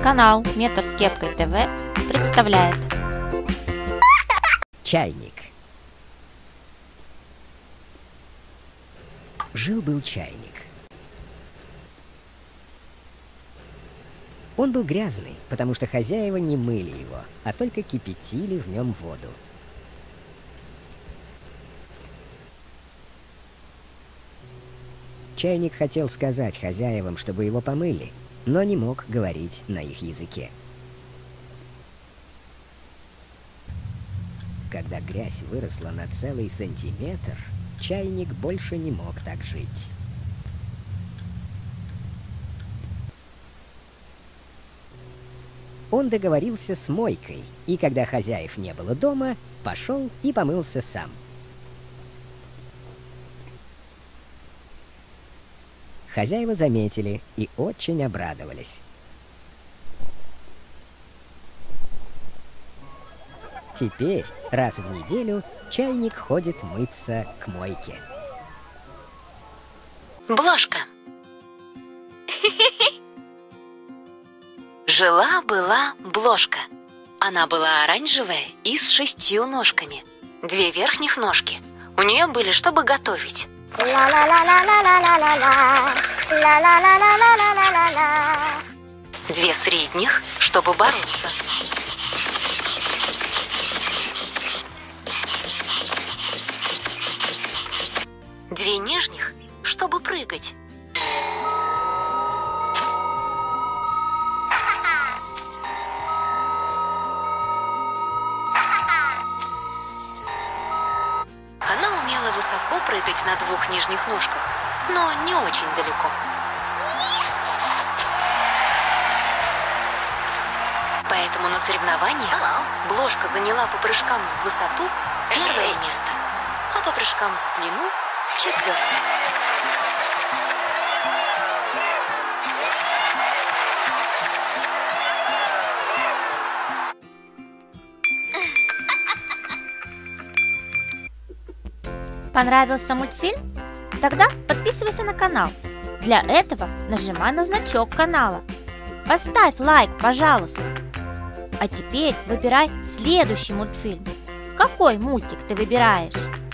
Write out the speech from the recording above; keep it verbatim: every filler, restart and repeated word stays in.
Канал Метр с кепкой ТВ представляет Чайник. Жил-был чайник. Он был грязный, потому что хозяева не мыли его, а только кипятили в нем воду. Чайник хотел сказать хозяевам, чтобы его помыли, но не мог говорить на их языке. Когда грязь выросла на целый сантиметр, чайник больше не мог так жить. Он договорился с мойкой, и когда хозяев не было дома, пошел и помылся сам. Хозяева заметили и очень обрадовались. Теперь раз в неделю чайник ходит мыться к мойке. Бложка. Жила-была Бложка. Она была оранжевая и с шестью ножками. Две верхних ножки у нее были, чтобы готовить. Две средних, чтобы бороться. Две нижних, чтобы прыгать. Она умела высоко прыгать на двух нижних ножках, но не очень далеко. Поэтому на соревнованиях Бложка заняла по прыжкам в высоту первое место, а по прыжкам в длину четвертое. Понравился мультфильм? Тогда подписывайся на канал. Для этого нажимай на значок канала. Поставь лайк, пожалуйста. А теперь выбирай следующий мультфильм. Какой мультик ты выбираешь?